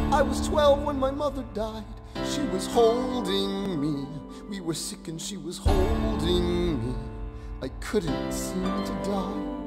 I was 12 when my mother died. She was holding me. We were sick and she was holding me. I couldn't seem to die.